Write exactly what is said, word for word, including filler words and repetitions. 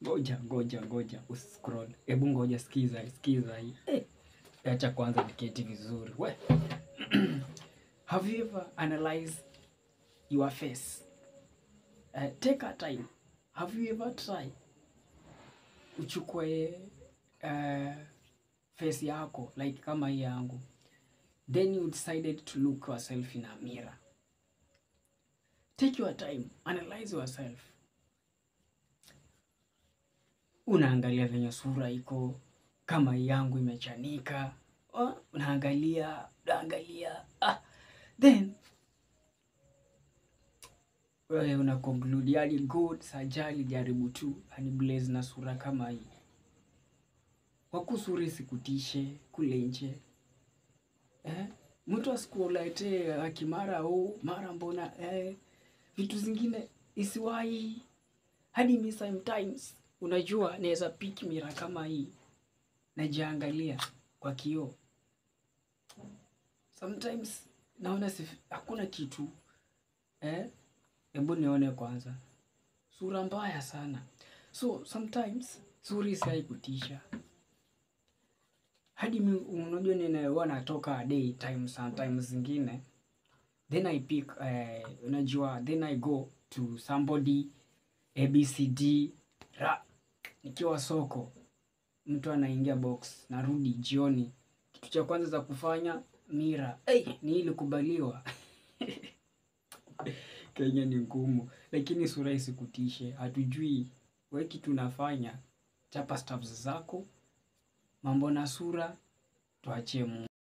Ngoja, ngoja, ngoja, uscroll. Hebu ngoja, sikiza, sikiza hii. Eh, acha kwanza niketi vizuri. We. Have you ever analyzed your face? Uh, take a time. Have you ever tried? Uchukue uh, face yako, like kama hii yangu. Then you decided to look yourself in a mirror. Take your time, analyze yourself. Unaangalia venye sura iko, kama yangu imechanika. Oh, unaangalia, unaangalia. Ah, then wewe una conclude yani good sajali jaribu tu ani blaze na sura kama hii. Wakusuri sikutishe kule nje. Eh? Mtu asikuletee akimara au mara mbona eh vitu zingine isiwahi. Hadi mi sometimes unajua naweza pick mirror kama hii najiangalia kwa kioo. Sometimes naona si hakuna kitu. Eh? Hebu nione kwanza. Sura mbaya sana. So sometimes sura si kutisha. Hadi mi unajua ninaona natoka a day time sometimes zingine. Then I pick uh, unajua then I go to somebody A B C D ra nikiwa soko. Mtu anaingia box, narudi jioni. Kitu cha kwanza za kufanya mira. Eh, hey, ni ili kubaliwa. Kenya ni ngumu, lakini sura isikutishe. Hatujui wewe kitu unafanya, chapa stuffs zako. Mambo na sura tuachie Mungu.